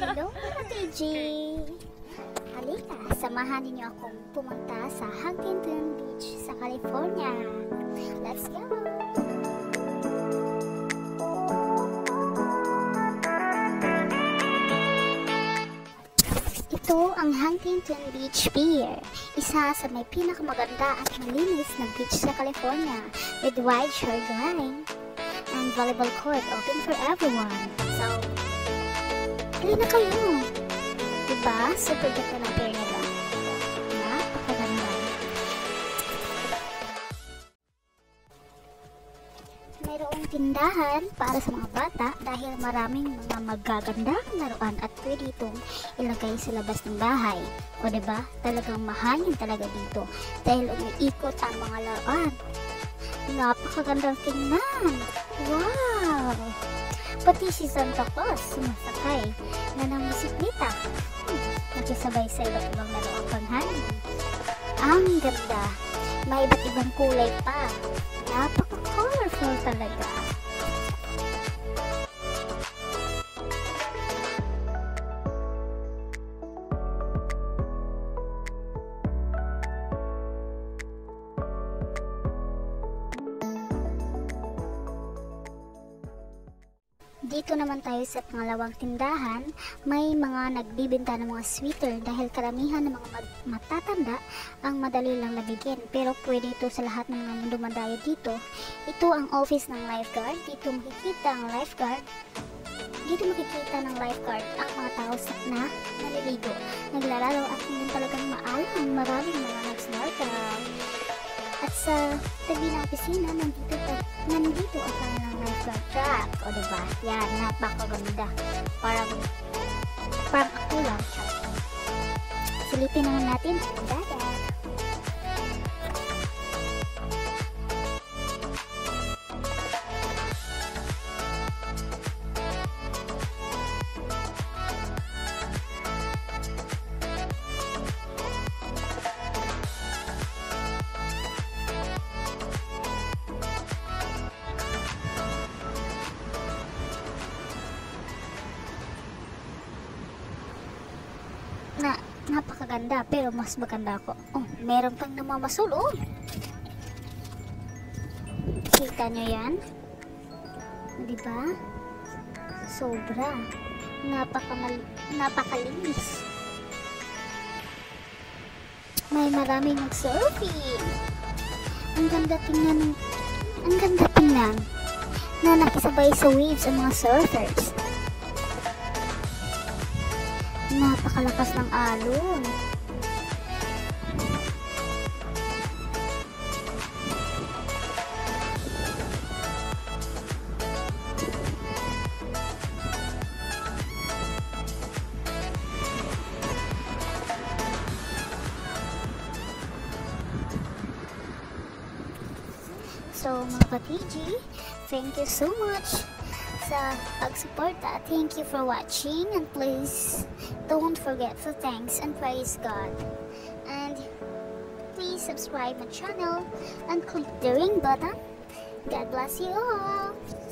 Hello, TG! Halika, samahan ninyo akong pumunta sa Huntington Beach sa California. Let's go! Ito ang Huntington Beach Pier, isa sa may pinakamaganda at malinis na beach sa California with wide shoreline and volleyball court open for everyone. So, halina na kayo! Diba? Super ganda ng pier nila. Napakaganda. Mayroong tindahan para sa mga bata dahil maraming mga magagandang laruan at pwede itong ilagay sa labas ng bahay. O diba? Talagang mahangin talaga dito dahil umiikot ang mga laruan. Napakagandang tingnan! Wow! Pati si Santa Claus sumasakay na ng bisikleta. Nakisabay sa iba't ibang laruang panghangin. Ang ganda! May iba't ibang kulay pa. Napaka-colorful talaga. Dito naman tayo sa pangalawang tindahan, may mga nagbibenta ng mga sweater dahil karamihan ng mga matatanda ang madali lang nabigyan. Pero pwede ito sa lahat ng mga dumadayo dito. Ito ang office ng lifeguard. Dito makikita ang lifeguard. Dito makikita ng lifeguard ang mga tao na naliligo, naglalaro at hindi talagang maalam. Maraming mga nag-snorkel. At sa tabi ng opisina, nandito ang kanilang lifeguard truck. O diba? Yan, napakaganda. Parang ako lang siya. Silipin naman natin. Dadah! Napakaganda, pero mas maganda ako. Oh, meron pang namamasul, oh. Kita nyo yan? Diba? Sobra. Napakalinis. May maraming nag-surfing. Ang ganda tingnan na nakisabay sa waves ang mga surfers. Napakalakas ng alon. So mga ka-TG, thank you so much sa pagsuporta. Thank you for watching, and please don't forget to thanks and praise God, and please subscribe my channel and click the ring button. God bless you all.